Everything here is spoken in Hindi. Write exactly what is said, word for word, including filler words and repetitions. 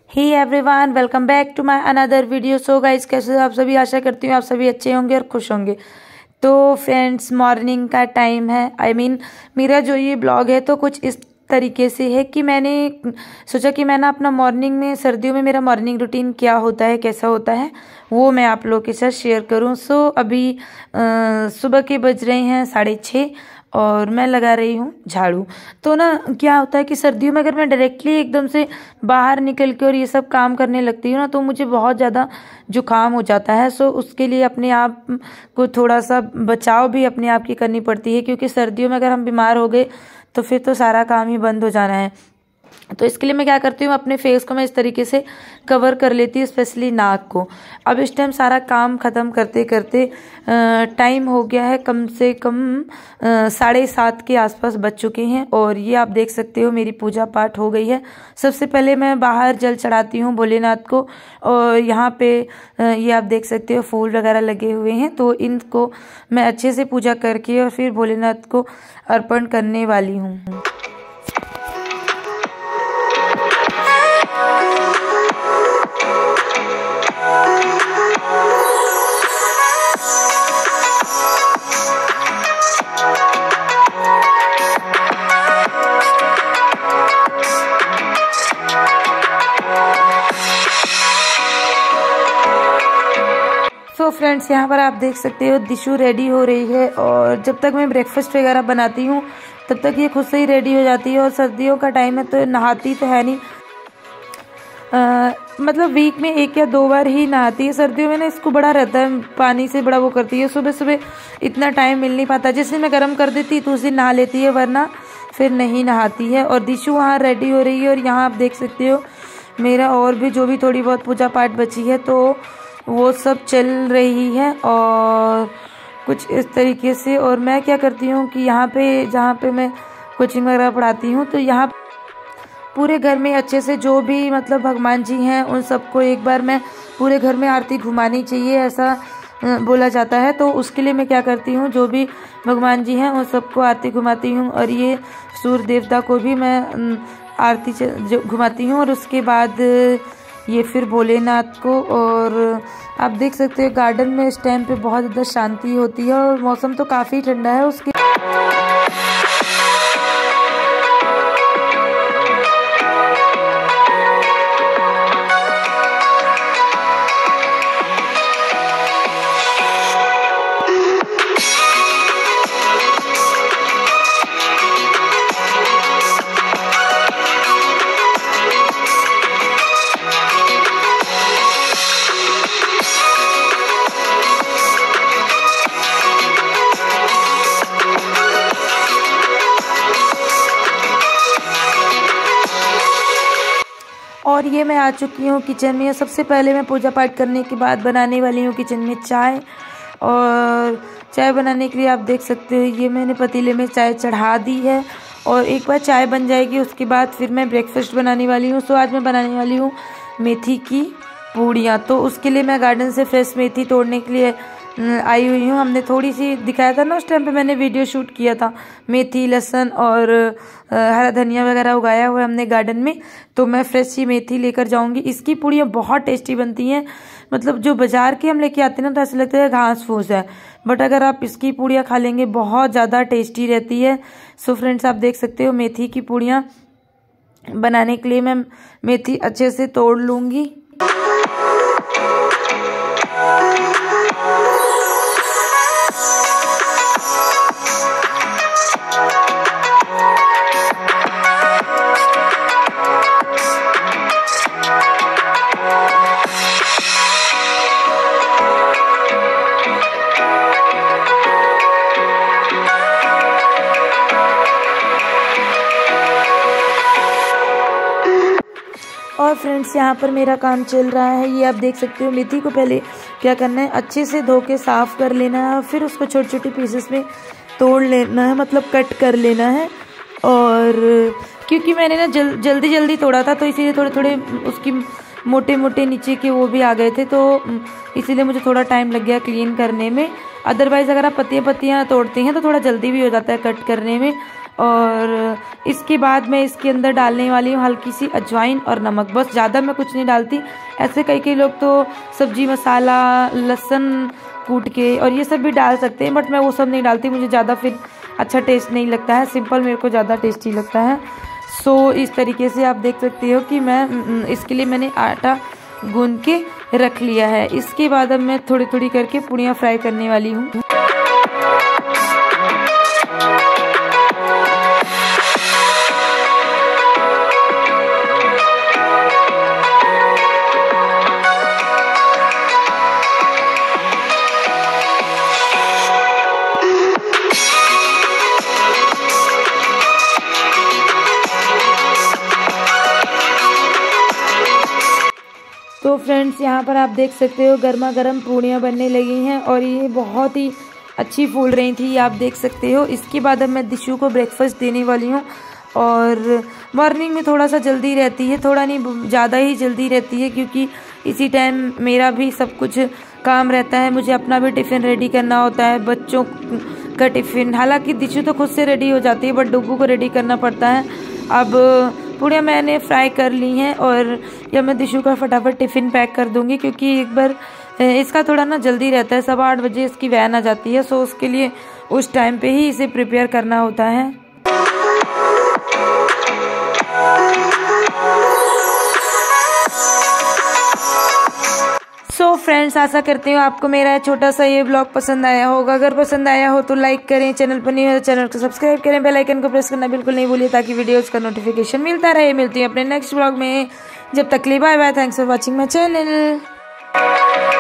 Hey everyone, welcome back to my another video. So guys, कैसे हो आप सभी? आशा करती हूँ आप सभी अच्छे होंगे और खुश होंगे। तो फ्रेंड्स, मॉर्निंग का टाइम है। आई I मीन mean, मेरा जो ये ब्लॉग है तो कुछ इस तरीके से है कि मैंने सोचा कि मैं ना अपना मॉर्निंग में, सर्दियों में मेरा मॉर्निंग रूटीन क्या होता है, कैसा होता है, वो मैं आप लोगों के साथ शेयर करूं। सो अभी आ, सुबह के बज रहे हैं साढ़े छः और मैं लगा रही हूँ झाड़ू। तो ना क्या होता है कि सर्दियों में अगर मैं डायरेक्टली एकदम से बाहर निकल के और ये सब काम करने लगती हूँ ना, तो मुझे बहुत ज़्यादा जुकाम हो जाता है। सो उसके लिए अपने आप को थोड़ा सा बचाव भी अपने आप की करनी पड़ती है, क्योंकि सर्दियों में अगर हम बीमार हो गए तो फिर तो सारा काम ही बंद हो जाना है। तो इसके लिए मैं क्या करती हूँ, अपने फेस को मैं इस तरीके से कवर कर लेती हूँ, स्पेशली नाक को। अब इस टाइम सारा काम ख़त्म करते करते टाइम हो गया है, कम से कम साढ़े सात के आसपास बज चुके हैं। और ये आप देख सकते हो मेरी पूजा पाठ हो गई है। सबसे पहले मैं बाहर जल चढ़ाती हूँ भोलेनाथ को, और यहाँ पे ये आप देख सकते हो फूल वगैरह लगे हुए हैं, तो इनको मैं अच्छे से पूजा करके और फिर भोलेनाथ को अर्पण करने वाली हूँ। तो फ्रेंड्स, यहाँ पर आप देख सकते हो दिशु रेडी हो रही है, और जब तक मैं ब्रेकफास्ट वगैरह बनाती हूँ तब तक ये खुद से ही रेडी हो जाती है। और सर्दियों का टाइम है तो नहाती तो है नहीं, आ, मतलब वीक में एक या दो बार ही नहाती है। सर्दियों में ना इसको बड़ा रहता है, पानी से बड़ा वो करती है, सुबह सुबह इतना टाइम मिल नहीं पाता। जिस दिन मैं गर्म कर देती तो उस दिन नहा लेती है, वरना फिर नहीं नहाती है। और दिशु वहाँ रेडी हो रही है, और यहाँ आप देख सकते हो मेरा और भी जो भी थोड़ी बहुत पूजा पाठ बची है तो वो सब चल रही है, और कुछ इस तरीके से। और मैं क्या करती हूँ कि यहाँ पे जहाँ पे मैं कोचिंग वगैरह पढ़ाती हूँ, तो यहाँ पूरे घर में अच्छे से जो भी मतलब भगवान जी हैं उन सबको एक बार मैं पूरे घर में आरती घुमानी चाहिए, ऐसा बोला जाता है। तो उसके लिए मैं क्या करती हूँ, जो भी भगवान जी हैं उन सबको आरती घुमाती हूँ, और ये सूर्य देवता को भी मैं आरती घुमाती हूँ, और उसके बाद ये फिर भोलेनाथ को। और आप देख सकते हो गार्डन में इस टाइम पे बहुत ज़्यादा शांति होती है, और मौसम तो काफ़ी ठंडा है उसके और ये मैं आ चुकी हूँ किचन में। सबसे पहले मैं पूजा पाठ करने के बाद बनाने वाली हूँ किचन में चाय। और चाय बनाने के लिए आप देख सकते हो ये मैंने पतीले में चाय चढ़ा दी है, और एक बार चाय बन जाएगी उसके बाद फिर मैं ब्रेकफास्ट बनाने वाली हूँ। सो आज मैं बनाने वाली हूँ मेथी की पूड़ियाँ। तो उसके लिए मैं गार्डन से फ्रेश मेथी तोड़ने के लिए आई हुई हूँ। हमने थोड़ी सी दिखाया था ना उस टाइम पे, मैंने वीडियो शूट किया था। मेथी, लहसुन और हरा धनिया वगैरह उगाया हुआ है हमने गार्डन में, तो मैं फ्रेश ही मेथी लेकर जाऊंगी। इसकी पूड़ियाँ बहुत टेस्टी बनती हैं, मतलब जो बाजार के हम लेके आते हैं ना तो ऐसा लगता है घास फूस है, बट अगर आप इसकी पूड़ियाँ खा लेंगे बहुत ज़्यादा टेस्टी रहती है। सो फ्रेंड्स, आप देख सकते हो मेथी की पूड़ियाँ बनाने के लिए मैं मेथी अच्छे से तोड़ लूँगी। और फ्रेंड्स, यहाँ पर मेरा काम चल रहा है। ये आप देख सकते हो मेथी को पहले क्या करना है, अच्छे से धो के साफ़ कर लेना है, फिर उसको छोटे छोटे पीसेस में तोड़ लेना है, मतलब कट कर लेना है। और क्योंकि मैंने ना जल, जल्दी जल्दी तोड़ा था तो इसीलिए थोड़े थोड़े उसकी मोटे मोटे नीचे के वो भी आ गए थे, तो इसीलिए मुझे थोड़ा टाइम लग गया क्लीन करने में। अदरवाइज़ अगर आप पत्तियाँ पत्तियाँ तोड़ते हैं तो थोड़ा जल्दी भी हो जाता है कट करने में। और इसके बाद मैं इसके अंदर डालने वाली हूँ हल्की सी अजवाइन और नमक, बस ज़्यादा मैं कुछ नहीं डालती। ऐसे कई कई लोग तो सब्जी मसाला लहसुन कूट के और ये सब भी डाल सकते हैं, बट मैं वो सब नहीं डालती, मुझे ज़्यादा फिर अच्छा टेस्ट नहीं लगता है। सिंपल मेरे को ज़्यादा टेस्टी लगता है। सो इस तरीके से आप देख सकते हो कि मैं इसके लिए मैंने आटा गूंद के रख लिया है। इसके बाद अब मैं थोड़ी थोड़ी करके पूड़ियाँ फ्राई करने वाली हूँ। तो फ्रेंड्स यहाँ पर आप देख सकते हो गर्मा गर्म पूड़ियाँ बनने लगी हैं और ये बहुत ही अच्छी फूल रही थी, आप देख सकते हो। इसके बाद अब मैं दिशु को ब्रेकफास्ट देने वाली हूँ और मॉर्निंग में थोड़ा सा जल्दी रहती है, थोड़ा नहीं ज़्यादा ही जल्दी रहती है, क्योंकि इसी टाइम मेरा भी सब कुछ काम रहता है। मुझे अपना भी टिफ़िन रेडी करना होता है, बच्चों का टिफ़िन। हालांकि दिशु तो खुद से रेडी हो जाती है, बट डुग्गू को रेडी करना पड़ता है। अब पूड़ियाँ मैंने फ्राई कर ली हैं और या मैं दिशु का फटाफट टिफ़िन पैक कर दूंगी, क्योंकि एक बार इसका थोड़ा ना जल्दी रहता है, सवा आठ बजे इसकी वैन आ जाती है। सो उसके लिए उस टाइम पे ही इसे प्रिपेयर करना होता है। सो फ्रेंड्स, आशा करती हूँ आपको मेरा छोटा सा ये ब्लॉग पसंद आया होगा। अगर पसंद आया हो तो लाइक करें, चैनल पर नहीं हो तो चैनल को सब्सक्राइब करें, बेल आइकन को प्रेस करना बिल्कुल नहीं भूलिए ताकि वीडियोस का नोटिफिकेशन मिलता रहे। मिलती हूँ अपने नेक्स्ट ब्लॉग में, जब तक के लिए bye bye. Thanks for watching my channel.